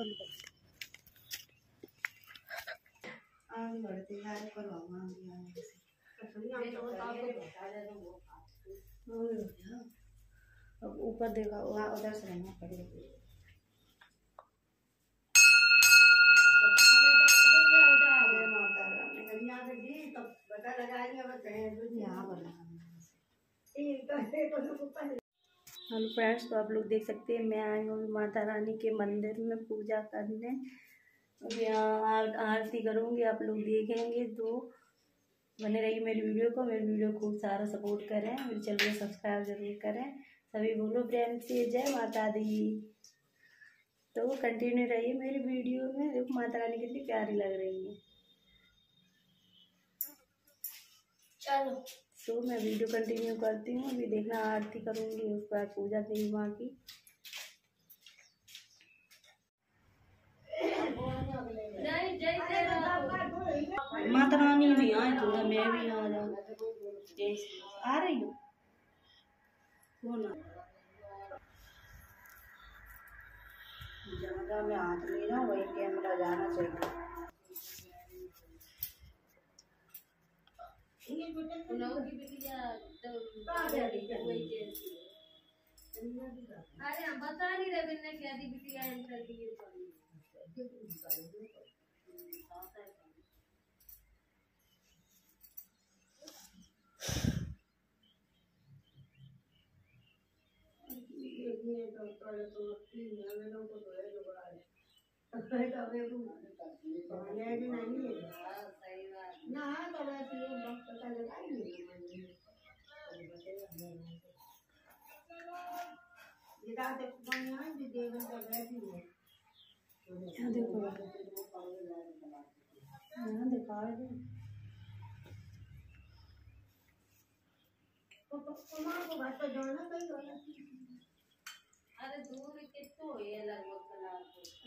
अब ऊपर देखा वहाँ उधर से रहना पड़ेगा। हेलो फ्रेंड्स, तो आप लोग देख सकते हैं मैं आई हूँ माता रानी के मंदिर में पूजा करने। अब यहाँ आरती करूँगी, आप लोग देखेंगे तो बने रहिए मेरी वीडियो को। मेरी वीडियो को खूब सारा सपोर्ट करें, मेरे चैनल को सब्सक्राइब जरूर करें। सभी बोलो प्रेम से जय माता दी। तो कंटिन्यू रहिए मेरी वीडियो में। देखो माता रानी कितनी प्यारी लग रही है। चलो तो मैं वीडियो कंटिन्यू करती हूँ। अभी देखना आरती करूँगी, उसके बाद पूजा देवी माँ की। माता रानी भी आए तो मैं भी आ जाऊँ। आ रही हूँ ना, जहाँ मैं हाथ ले रहा हूँ वही कैमरा जाना चाहिए। अरे हम बता नहीं रहे बिन्ने क्या दी बिटिया एंटर की ये अरे दूर कितो ये लगभग कलाक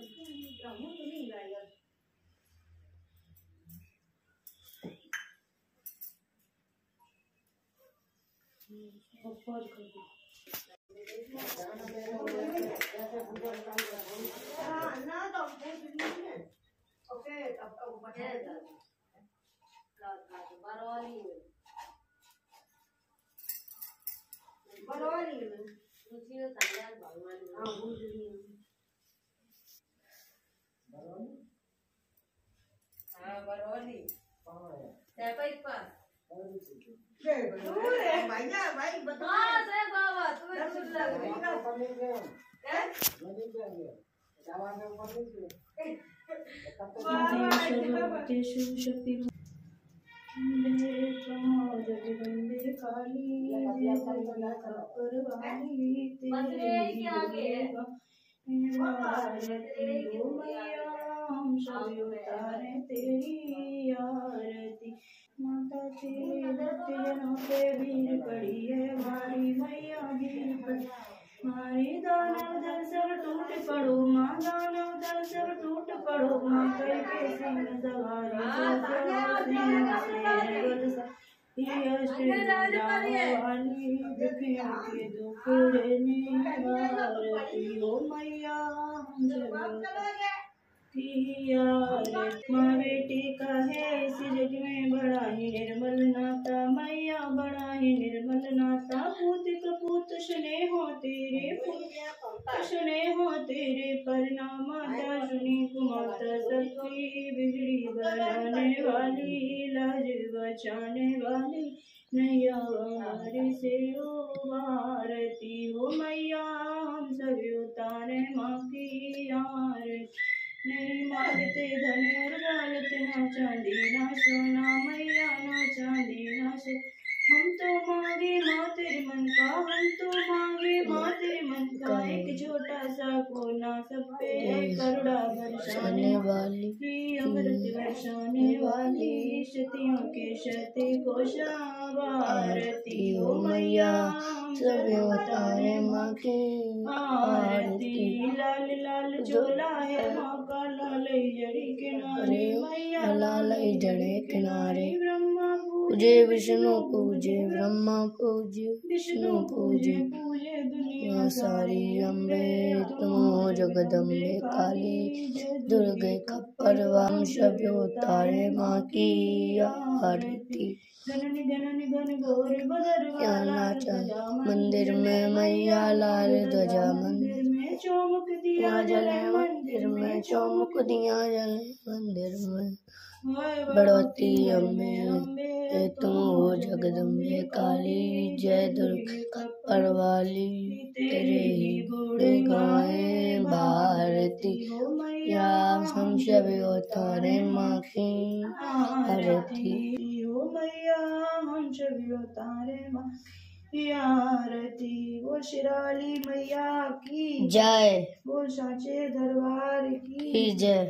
हम सब उतारे तेरी आरती। माता तेरे भक्त जनों पे भीड़ पड़ी है भारी, मैया भीड़ पड़ी मारी। दानव दल सब टूट पड़ो माँ, दानव दल सब टूट पड़ो माँ। करके सिंह सवारी वाली दुखियों के दुख आरती हो मैया माँ बेटी का है इस जग में बड़ा ही निर्मल नाता, मैया बड़ा ही निर्मल नाता। पूत कपूत स्नेह हो तेरे, स्नेह हो तेरे प्रणाम। माता सुनी कुमाता सबकी बिगड़ी बनाने वाली, लाज बचाने वाली नैया हमारी से आरती हो मैया। हम सभी उतारे माँ की आरती। नहीं मांगते धन और दौलत, ना चांदी ना सोना मैया, ना चांदी ना सोना। हम तो मांगे माँ तेरे मन का, हम तो मांगे माँ तेरे मन का। एक छोटा सा कोना सब पे करुणा बरसाने वाली, अमृत बरसाने वाली। सतियों के सती को आरती हो मैया। सब उतारे माँ की आरती। लाल लाल झोला है माँ का, लाल जड़ी किनारे मैया, लाल जड़े किनारे। ब्रह्मा पूजे विष्णु पूजे ब्रह्मा पूजे विष्णु पूजे दुनिया सारी। अम्बे तुम हो जगदम्बे काली, दुर्गे खप्पर वाम सभ्यो तारे माँ की आरती। नाचा मंदिर में मैया लाल ध्वजा, मंदिर में चौमुख दिया जले, मंदिर में चौमुख दिया जले, मंदिर में बढ़ोती अम्बे तुम हो जगदम्बे काली। जय दुर्गे खप्पर वाली, तेरे ही घोड़े गाए भारती। या हम सभी तारे माँ की आरती। ओ मैया हम सभी तारे माँ की आरती। वो शिराली मैया की जय, वो साचे दरबार की जय।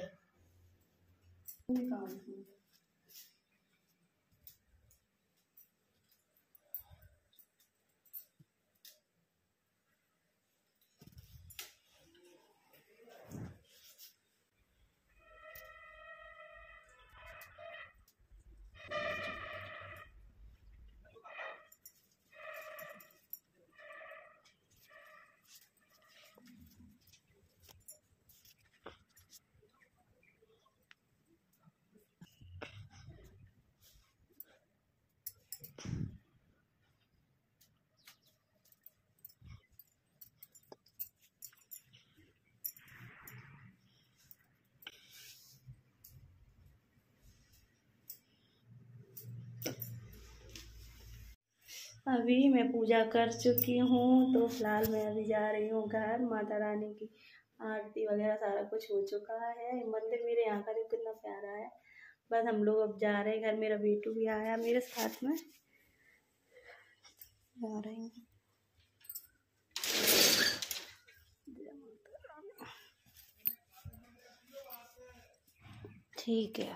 अभी मैं पूजा कर चुकी हूँ, तो फिलहाल मैं अभी जा रही हूँ घर। माता रानी की आरती वगैरह सारा कुछ हो चुका है। मंदिर मेरे यहाँ का जो कितना प्यारा है। बस हम लोग अब जा रहे हैं घर। मेरा बेटू भी आया मेरे साथ में, जा रही हूँ। ठीक है।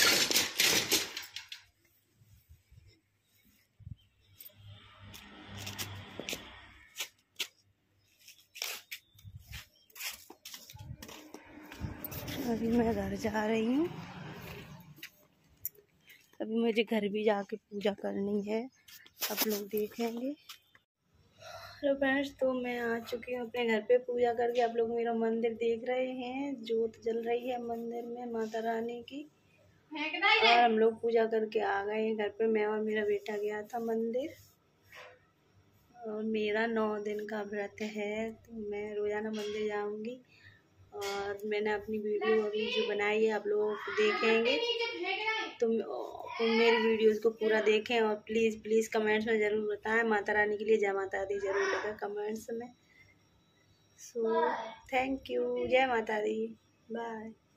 अभी मैं घर जा रही हूँ। अभी मुझे घर भी जाके पूजा करनी है, आप लोग देखेंगे। हेलो फ्रेंड्स, तो मैं आ चुकी हूँ अपने घर पे पूजा करके। आप लोग मेरा मंदिर देख रहे हैं, जोत जल रही है मंदिर में माता रानी की। और हम लोग पूजा करके आ गए हैं घर पे। मैं और मेरा बेटा गया था मंदिर। और मेरा 9 दिन का व्रत है, तो मैं रोजाना मंदिर जाऊंगी। और मैंने अपनी वीडियो अभी जो बनाई है आप लोग देखेंगे, तो मेरी वीडियोस को पूरा देखें। और प्लीज़ कमेंट्स में ज़रूर बताएं माता रानी के लिए जय माता दी ज़रूर लिखें कमेंट्स में। So thank you. जय माता दी। बाय।